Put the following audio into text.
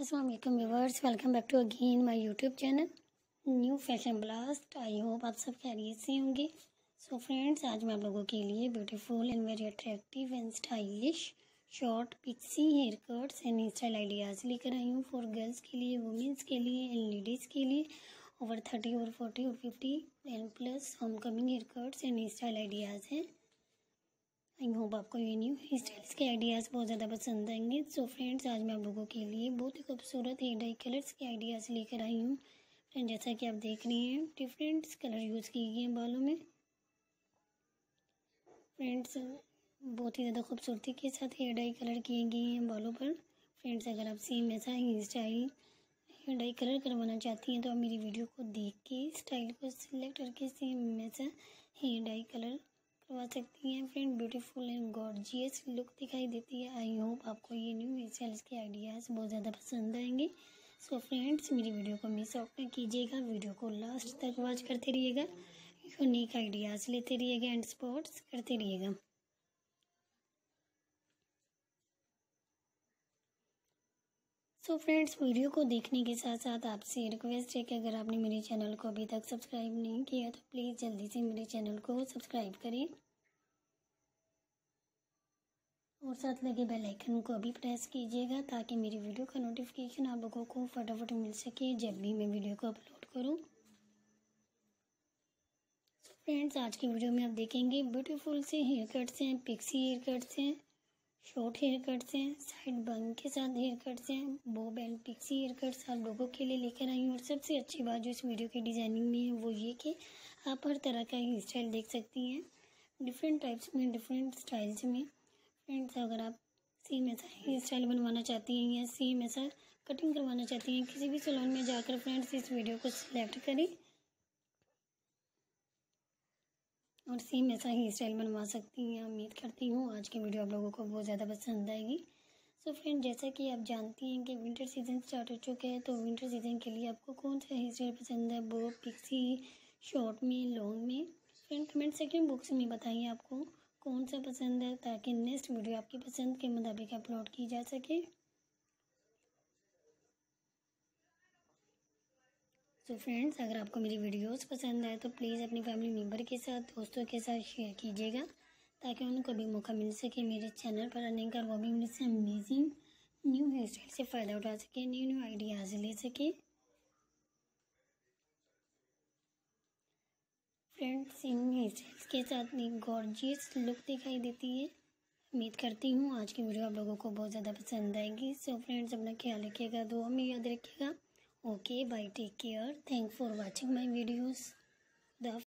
अस्सलाम वालेकुम viewers, welcome back to again my YouTube channel new fashion blast. I hope आप सब खैरियत से होंगे। सो फ्रेंड्स, आज मैं आप लोगों के लिए beautiful and very attractive and stylish short pixie hair cuts and style ideas लेकर आई हूँ फॉर गर्ल्स के लिए, वुमेंस के लिए एंड लेडीज़ के लिए ओवर 30 और 40 और 50 and plus home coming hair cuts and style ideas हैं। आई होप आपको ये न्यू हेयर स्टाइल्स के आइडियाज़ बहुत ज़्यादा पसंद आएंगे। सो फ्रेंड्स, आज मैं आप लोगों के लिए बहुत ही खूबसूरत हेयर डाई कलर्स के आइडियाज़ लेकर आई हूँ। फ्रेंड, जैसा कि आप देख रहे हैं, डिफरेंट कलर यूज़ किए गए हैं बालों में। फ्रेंड्स, बहुत ही ज़्यादा खूबसूरती के साथ हेयर डाई कलर किए गए हैं बालों पर। फ्रेंड्स, अगर आप सेम ऐसा hair style hair dye colour करवाना चाहती हैं तो आप मेरी वीडियो को देख के स्टाइल को सिलेक्ट करके सेम ऐसा हेयर डाई कलर करवा सकती हैं। Friend, beautiful and gorgeous look दिखाई देती है। आई होप आपको ये न्यू हेयर स्टाइल्स के आइडियाज़ बहुत ज़्यादा पसंद आएंगे। सो फ्रेंड्स, मेरी वीडियो को मिस आउट ना कीजिएगा, वीडियो को लास्ट तक वॉच करते रहिएगा, यूनिक आइडियाज़ लेते रहिएगा एंड स्पॉट्स करते रहिएगा। सो फ्रेंड्स, वीडियो को देखने के साथ साथ आपसे रिक्वेस्ट है कि अगर आपने मेरे चैनल को अभी तक सब्सक्राइब नहीं किया तो प्लीज़ जल्दी से मेरे चैनल को सब्सक्राइब करें और साथ लगे बेल आइकन को भी प्रेस कीजिएगा ताकि मेरी वीडियो का नोटिफिकेशन आप लोगों को फटाफट मिल सके जब भी मैं वीडियो को अपलोड करूं। फ्रेंड्स, आज की वीडियो में आप देखेंगे ब्यूटीफुल से हेयर कट्स हैं, पिक्सी हेयर कट्स हैं, शॉर्ट हेयर कट्स हैं, साइड बन के साथ हेयर कट्स हैं, bob and pixie hair cuts आप लोगों के लिए लेकर आई हूँ। और सबसे अच्छी बात जो इस वीडियो की डिज़ाइनिंग में है वो ये कि आप हर तरह का हेयर स्टाइल देख सकती हैं, डिफरेंट टाइप्स में, डिफरेंट स्टाइल्स में। फ्रेंड्स, अगर आप सेम ऐसा हेयर स्टाइल बनवाना चाहती हैं या सेम ऐसा कटिंग करवाना चाहती हैं, किसी भी सैलून में जाकर फ्रेंड्स इस वीडियो को सिलेक्ट करें और सेम ऐसा हेयर स्टाइल बनवा सकती हैं। उम्मीद करती हूँ आज की वीडियो आप लोगों को बहुत ज़्यादा पसंद आएगी। सो फ्रेंड, जैसा कि आप जानती हैं कि विंटर सीज़न स्टार्ट हो चुका है, तो विंटर सीज़न के लिए आपको कौन सा हेयर स्टाइल पसंद है, बॉब, पिक्सी, शॉर्ट में, लॉन्ग में? फ्रेंड, कमेंट सेक्शन बॉक्स में बताइए आपको कौन सा पसंद है ताकि नेक्स्ट वीडियो आपकी पसंद के मुताबिक अपलोड की जा सके। सो फ्रेंड्स, अगर आपको मेरी वीडियोस पसंद आए तो प्लीज़ अपनी फैमिली मेम्बर के साथ, दोस्तों के साथ शेयर कीजिएगा ताकि उनको भी मौका मिल सके मेरे चैनल पर आने का, वो भी मुझसे अमेजिंग न्यू हेयर स्टाइल से फ़ायदा उठा सके, न्यू आइडियाज़ ले सके। फ्रेंड्स, इन हेयर स्टाइल्स के साथ एक गॉर्जियस लुक दिखाई देती है। उम्मीद करती हूँ आज की वीडियो आप लोगों को बहुत ज़्यादा पसंद आएगी। सो फ्रेंड्स, अपना ख्याल रखिएगा, दुआ में याद रखिएगा। Okay bye, take care, thank for watching my videos.